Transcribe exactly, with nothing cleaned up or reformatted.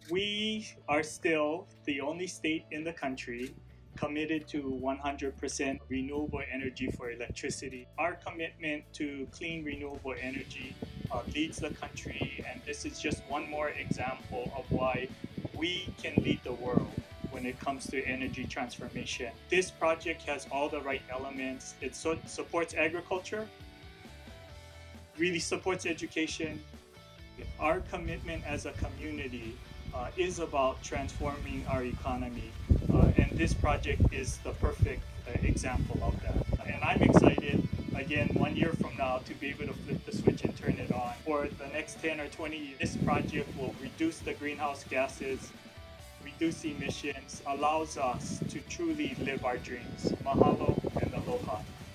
We are still the only state in the country committed to one hundred percent renewable energy for electricity. Our commitment to clean renewable energy uh, leads the country, and this is just one more example of why we can lead the world when it comes to energy transformation. This project has all the right elements. It so supports agriculture, really supports education. Our commitment as a community uh, is about transforming our economy, uh, and this project is the perfect uh, example of that. And I'm excited, again, one year from now to be able to flip the switch and turn it on. For the next ten or twenty years, this project will reduce the greenhouse gases, reduce emissions, allows us to truly live our dreams. Mahalo and aloha.